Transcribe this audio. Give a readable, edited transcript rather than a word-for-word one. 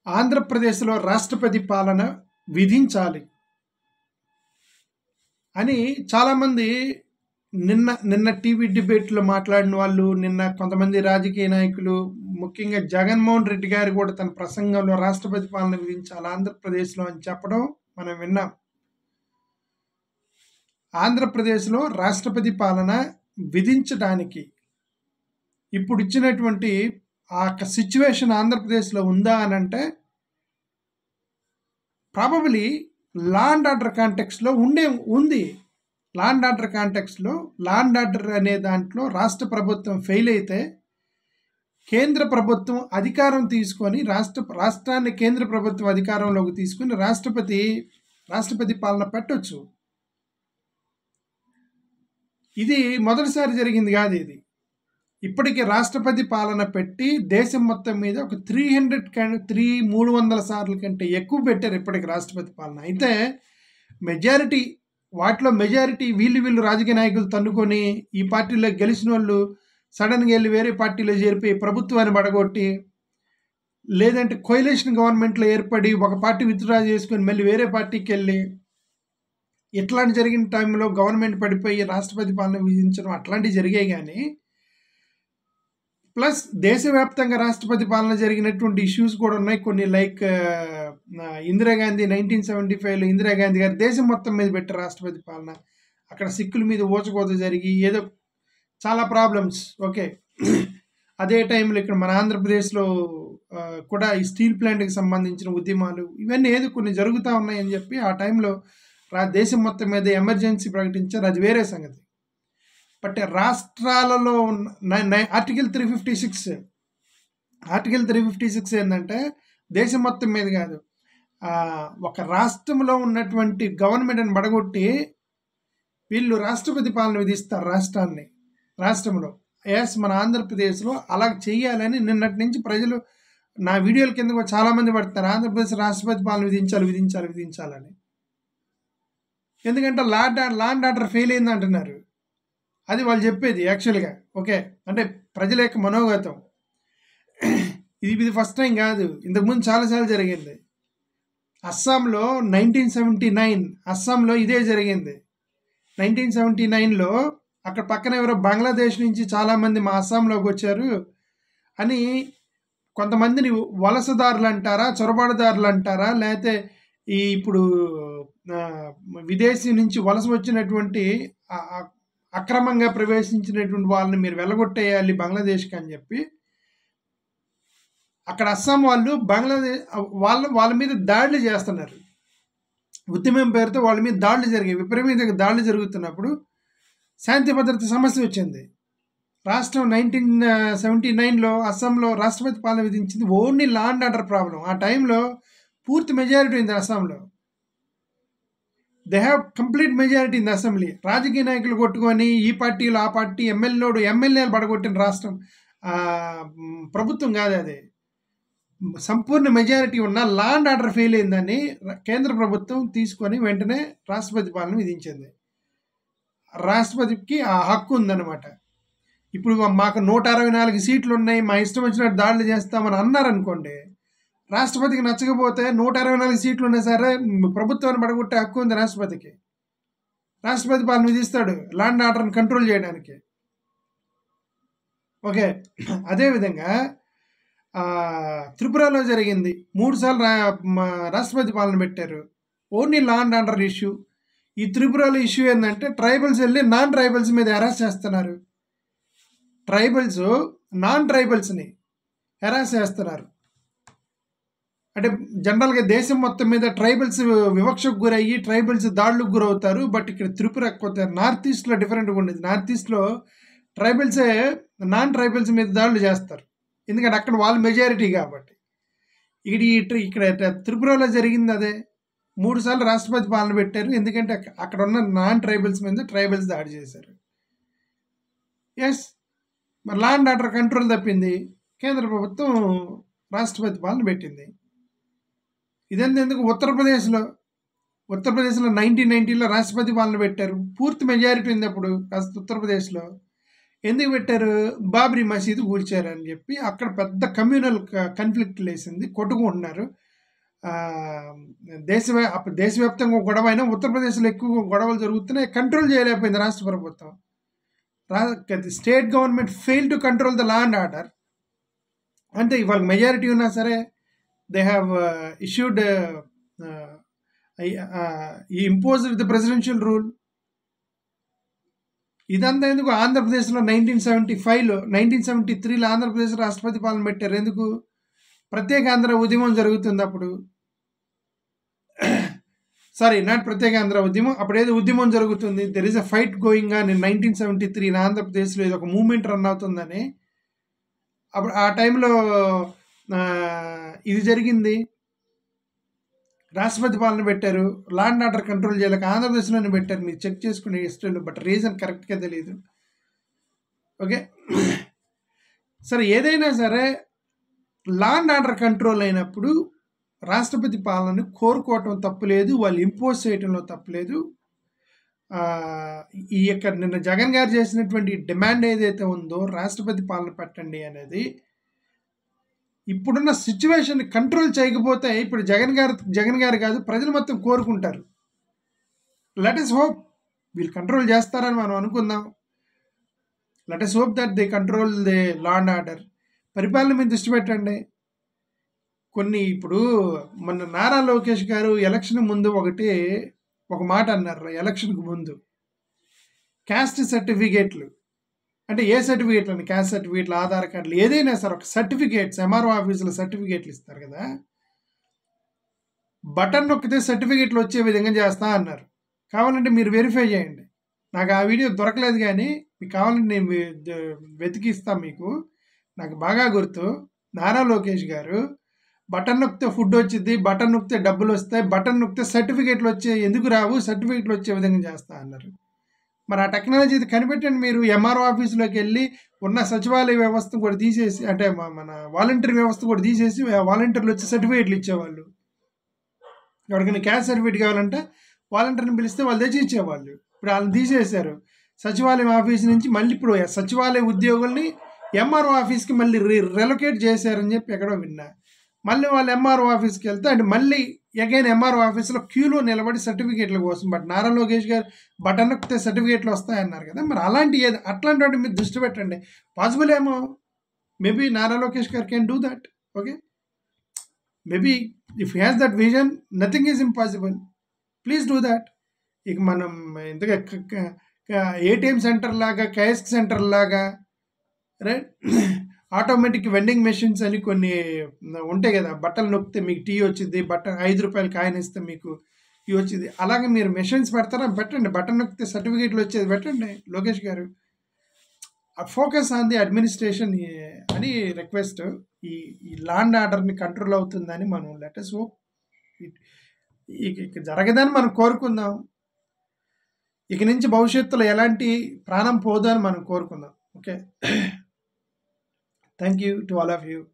ఆంధ్రప్రదేశ్లో రాష్ట్రపతి పాలన విధించాలి అని చాలామంది నిన్న టీవీ డిబేట్లో మాట్లాడిన వాళ్ళు, నిన్న కొంతమంది రాజకీయ నాయకులు, ముఖ్యంగా జగన్మోహన్ రెడ్డి గారు కూడా తన ప్రసంగంలో రాష్ట్రపతి పాలన విధించాలి ఆంధ్రప్రదేశ్లో అని చెప్పడం మనం విన్నాం. ఆంధ్రప్రదేశ్లో రాష్ట్రపతి పాలన విధించడానికి ఇప్పుడు ఇచ్చినటువంటి ఆ సిచ్యువేషన్ ఆంధ్రప్రదేశ్లో ఉందా అని అంటే ప్రాబబిలీ లా అండ్ ఆర్డర్ కాంటెక్స్లో ఉంది. లా అండ్ ఆర్డర్ కాంటెక్స్లో లా అండ్ ఆర్డర్ అనే దాంట్లో రాష్ట్ర ప్రభుత్వం ఫెయిల్ అయితే కేంద్ర ప్రభుత్వం అధికారం తీసుకొని రాష్ట్రాన్ని కేంద్ర ప్రభుత్వం అధికారంలోకి తీసుకుని రాష్ట్రపతి పాలన పెట్టొచ్చు. ఇది మొదటిసారి జరిగింది కాదు. ఇది ఇప్పటికీ రాష్ట్రపతి పాలన పెట్టి దేశం మొత్తం మీద ఒక 300 సార్లు కంటే ఎక్కువ పెట్టారు ఇప్పటికి రాష్ట్రపతి పాలన. అయితే మెజారిటీ వీళ్ళు రాజకీయ నాయకులు తన్నుకొని ఈ పార్టీలో గెలిచిన వాళ్ళు సడన్గా వెళ్ళి వేరే పార్టీలో చేరిపోయి ప్రభుత్వాన్ని పడగొట్టి, లేదంటే కోయిలేషన్ గవర్నమెంట్లో ఏర్పడి ఒక పార్టీ విత్డ్రా చేసుకొని మళ్ళీ వేరే పార్టీకి వెళ్ళి ఇట్లాంటి జరిగిన టైంలో గవర్నమెంట్ పడిపోయి రాష్ట్రపతి పాలన విధించడం అట్లాంటివి జరిగాయి. కానీ ప్లస్ దేశవ్యాప్తంగా రాష్ట్రపతి పాలన జరిగినటువంటి ఇష్యూస్ కూడా ఉన్నాయి కొన్ని. లైక్ ఇందిరాగాంధీ 1975లో ఇందిరాగాంధీ గారు దేశం మొత్తం మీద పెట్టారు రాష్ట్రపతి పాలన. అక్కడ సిక్కుల మీద ఊచకోత జరిగి ఏదో చాలా ప్రాబ్లమ్స్. ఓకే, అదే టైంలో ఇక్కడ మన ఆంధ్రప్రదేశ్లో కూడా ఈ స్టీల్ ప్లాంట్కి సంబంధించిన ఉద్యమాలు ఇవన్నీ ఏదో కొన్ని జరుగుతూ ఉన్నాయని చెప్పి ఆ టైంలో దేశం మొత్తం మీద ఎమర్జెన్సీ ప్రకటించారు. అది వేరే సంగతి. బట్ రాష్ట్రాలలో ఆర్టికల్ 356 ఏంటంటే దేశం మొత్తం మీద కాదు, ఒక రాష్ట్రంలో ఉన్నటువంటి గవర్నమెంట్ని పడగొట్టి వీళ్ళు రాష్ట్రపతి పాలన విధిస్తారు రాష్ట్రంలో. మన ఆంధ్రప్రదేశ్లో అలా చేయాలని నిన్నటి నుంచి ప్రజలు నా వీడియోల కింద చాలామంది పడతారు, ఆంధ్రప్రదేశ్ రాష్ట్రపతి పాలన విధించాలని. ఎందుకంటే లా అండ్ ఆర్డర్ ఫెయిల్ అయింది అంటున్నారు. అది వాళ్ళు చెప్పేది యాక్చువల్గా. ఓకే, అంటే ప్రజల యొక్క మనోగతం. ఇది ఫస్ట్ టైం కాదు, ఇంతకుముందు చాలాసార్లు జరిగింది. అస్సాంలో 1979 అస్సాంలో ఇదే జరిగింది. 1979లో అక్కడ పక్కన ఎవరో బంగ్లాదేశ్ నుంచి చాలామంది మా అస్సాంలోకి వచ్చారు అని కొంతమందిని వలసదారులు అంటారా, చొరబాటుదారులు అంటారా, లేకపోతే ఇప్పుడు విదేశీ నుంచి వలస వచ్చినటువంటి అక్రమంగా ప్రవేశించినటువంటి వాళ్ళని మీరు వెళ్ళగొట్టేయాలి బంగ్లాదేశ్కి అని చెప్పి అక్కడ అస్సాం వాళ్ళు వాళ్ళ మీద దాడులు చేస్తున్నారు. ఉద్యమం పేరుతో వాళ్ళ మీద దాడులు జరిగాయి. విపరీతంగా దాడులు జరుగుతున్నప్పుడు శాంతి భద్రత సమస్య వచ్చింది. రాష్ట్రం 1979లో అస్సాంలో రాష్ట్రపతి పాలన విధించింది only law and order problem. ఆ టైంలో పూర్తి మెజారిటీ ఉంది అస్సాంలో. They have complete majority in the assembly. రాజకీయ నాయకులు కొట్టుకొని ఈ పార్టీలో ఆ పార్టీ ఎమ్మెల్యేలు పడగొట్టిన రాష్ట్రం, ప్రభుత్వం కాదు అది. సంపూర్ణ మెజారిటీ ఉన్న లా అండ్ ఆర్డర్ ఫెయిల్ అయిందని కేంద్ర ప్రభుత్వం తీసుకొని వెంటనే రాష్ట్రపతి పాలన విధించింది. రాష్ట్రపతికి ఆ హక్కు ఉందన్నమాట. ఇప్పుడు మాకు 164 సీట్లు ఉన్నాయి, మా ఇష్టం వచ్చినట్టు దాడులు చేస్తామని అన్నారనుకోండి, రాష్ట్రపతికి నచ్చకపోతే 164 సీట్లు ఉన్నా సరే ప్రభుత్వాన్ని పడగొట్టే హక్కు ఉంది రాష్ట్రపతికి. రాష్ట్రపతి పాలన విధిస్తాడు లా అండ్ ఆర్డర్ని కంట్రోల్ చేయడానికి. ఓకే, అదేవిధంగా త్రిపురలో జరిగింది. 3 సార్లు రాష్ట్రపతి పాలన పెట్టారు, only law and order issue. ఈ త్రిపురలో ఇష్యూ ఏంటంటే ట్రైబల్స్ వెళ్ళి నాన్ ట్రైబల్స్ మీద హెరాస్ చేస్తున్నారు. నాన్ ట్రైబల్స్ని హెరాస్ చేస్తున్నారు. అంటే జనరల్గా దేశం మొత్తం మీద ట్రైబల్స్ వివక్షకు గురయ్యి ట్రైబల్స్ దాడులకు గురవుతారు. బట్ ఇక్కడ త్రిపుర కొంత నార్త్ ఈస్ట్లో డిఫరెంట్గా ఉండేది. నార్త్ ఈస్ట్లో ట్రైబల్సే నాన్ ట్రైబల్స్ మీద దాడులు చేస్తారు, ఎందుకంటే అక్కడ వాళ్ళు మెజారిటీ కాబట్టి. ఇక్కడ త్రిపురలో జరిగింది అదే. 3 సార్లు రాష్ట్రపతి పాలన పెట్టారు, ఎందుకంటే అక్కడ ఉన్న నాన్ ట్రైబల్స్ మీద ట్రైబల్స్ దాడి చేశారు. ఎస్, మరి లా అండ్ ఆర్డర్ కంట్రోల్ తప్పింది, కేంద్ర ప్రభుత్వం రాష్ట్రపతి పాలన పెట్టింది. ఇదెందుకు ఉత్తరప్రదేశ్లో 1990లో రాష్ట్రపతి పాలన పెట్టారు, పూర్తి మెజారిటీ ఉంది అప్పుడు ఉత్తరప్రదేశ్లో. ఎందుకు పెట్టారు? బాబ్రీ మసీదు కూల్చారని చెప్పి అక్కడ పెద్ద కమ్యూనల్ కన్ఫ్లిక్ట్ లేసింది, కొట్టుకుంటున్నారు. దేశవ్యాప్తంగా గొడవ అయినా ఉత్తరప్రదేశ్లో ఎక్కువ గొడవలు జరుగుతున్నాయి, కంట్రోల్ చేయలేకపోయింది రాష్ట్ర ప్రభుత్వం. State government fail to control the law and order. అంటే ఇవాళ మెజారిటీ ఉన్నా సరే they have issued imposed the presidential rule. ఇదంతా ఎందుకు? ఆంధ్రప్రదేశ్లో 1975లో 1973లో ఆంధ్రప్రదేశ్ రాష్ట్రపతి పాలన పెట్టారు. ఎందుకు? ప్రత్యేక ఆంధ్ర ఉద్యమం జరుగుతుంది అప్పుడు. సారీ, నాట్ ప్రత్యేక ఆంధ్ర ఉద్యమం, అప్పుడు ఏదో ఉద్యమం జరుగుతుంది. There is a fight going on in 1973 ఆంధ్రప్రదేశ్లో ఏదో ఒక మూవ్మెంట్ రన్ అవుతుందని. అప్పుడు ఆ టైంలో ఇది జరిగింది, రాష్ట్రపతి పాలన పెట్టారు. లా అండ్ ఆర్డర్ కంట్రోల్ చేయలేక ఆంధ్రప్రదేశ్లోనే పెట్టారు. మీరు చెక్ చేసుకునే హిస్టరీలో, బట్ రీజన్ కరెక్ట్గా తెలియదు. ఓకే, సరే, ఏదైనా సరే లా అండ్ ఆర్డర్ కంట్రోల్ అయినప్పుడు రాష్ట్రపతి పాలనని కోరుకోవటం తప్పులేదు, వాళ్ళు ఇంపోజ్ చేయటంలో తప్పులేదు. ఈ యొక్క నిన్న జగన్ గారు చేసినటువంటి డిమాండ్ ఏదైతే ఉందో రాష్ట్రపతి పాలన పెట్టండి అనేది, ఇప్పుడున్న సిచ్యువేషన్ కంట్రోల్ చేయకపోతే ఇప్పుడు జగన్ గారు కాదు, ప్రజలు మొత్తం కోరుకుంటారు. లెట్ us హోప్ వీళ్ళు కంట్రోల్ చేస్తారని మనం అనుకుందాం. Let us hope that they control the law and order. పరిపాలన మీద దృష్టి పెట్టండి. ఇప్పుడు మన నారా లోకేష్ గారు ఎలక్షన్ ముందు ఒక మాట అన్నారు. ఎలక్షన్కి ముందు క్యాస్ట్ సర్టిఫికేట్లు, అంటే ఏ సర్టిఫికేట్లు అండి? క్యాస్ట్ సర్టిఫికేట్లు, ఆధార్ కార్డులు, ఏదైనా సార్ ఒక సర్టిఫికేట్స్, ఎంఆర్ఓ ఆఫీసులో సర్టిఫికేట్లు ఇస్తారు కదా, బటన్ నొక్కితే సర్టిఫికేట్లు వచ్చే విధంగా చేస్తా అన్నారు. కావాలంటే మీరు వెరిఫై చేయండి. నాకు ఆ వీడియో దొరకలేదు, కానీ మీకు కావాలంటే నేను వెతికి ఇస్తాను మీకు. నాకు బాగా గుర్తు, నారా లోకేష్ గారు బటన్ నొక్కితే ఫుడ్ వచ్చింది, బటన్ నొక్కితే డబ్బులు వస్తాయి, బటన్ నొక్కితే సర్టిఫికేట్లు ఎందుకు రావు, సర్టిఫికేట్లు వచ్చే విధంగా చేస్తా అన్నారు. మరి ఆ టెక్నాలజీ కనిపెట్టండి. మీరు ఎంఆర్ఓ ఆఫీసులోకి వెళ్ళి ఉన్న సచివాలయ వ్యవస్థ కూడా తీసేసి, అంటే మన వాలంటీర్ వ్యవస్థ కూడా తీసేసి వాలంటీర్లు వచ్చి సర్టిఫికేట్లు ఇచ్చేవాళ్ళు. ఎవరికైనా క్యాస్ట్ సర్టిఫికేట్ కావాలంటే వాలంటీర్ని పిలిస్తే వాళ్ళు తెచ్చి ఇచ్చేవాళ్ళు. ఇప్పుడు వాళ్ళని తీసేశారు సచివాలయం ఆఫీస్ నుంచి. మళ్ళీ ఇప్పుడు సచివాలయ ఉద్యోగుల్ని ఎంఆర్ఓ ఆఫీస్కి మళ్ళీ రెలొకేట్ చేశారని చెప్పి ఎక్కడో విన్నా. మళ్ళీ వాళ్ళు ఎంఆర్ఓ ఆఫీస్కి వెళ్తే అంటే మళ్ళీ అగైన్ ఎంఆర్ఓ ఆఫీస్లో క్యూలో నిలబడి సర్టిఫికేట్ల కోసం. బట్ నారా లోకేష్ గారు బటన్ నొక్కితే సర్టిఫికేట్లు వస్తాయన్నారు కదా, మరి అట్లాంటి వాటి మీద దృష్టి పెట్టండి. పాసిబుల్ ఏమో, మేబీ నారా లోకేష్ గారు can do that. Okay, maybe if has that vision, nothing is impossible. Please do that. ఇక మనం ఇంతగా ఏటీఎం సెంటర్ లాగా, కయస్క్ సెంటర్ లాగా, రైట్, ఆటోమేటిక్ వెండింగ్ మెషిన్స్ అని కొన్ని ఉంటాయి కదా, బట్టలు నొక్కితే మీకు టీ వచ్చింది, 5 రూపాయలు కాయిన్ ఇస్తే మీకు టీ వచ్చింది. అలాగే మీరు మెషిన్స్ పెడతారా? పెట్టండి. బటన్ నొక్కితే సర్టిఫికేట్లు వచ్చేది పెట్టండి. లోకేష్ గారు ఫోకస్ ఆన్ ది అడ్మినిస్ట్రేషన్ అని రిక్వెస్ట్. ఈ లా అండ్ ఆర్డర్ని కంట్రోల్ అవుతుందని మనం లెట్ us హోప్. ఇక జరగదని మనం కోరుకుందాం. ఇక నుంచి భవిష్యత్తులో ఎలాంటి ప్రాణం పోదు అని మనం కోరుకుందాం. Okay, thank you to all of you.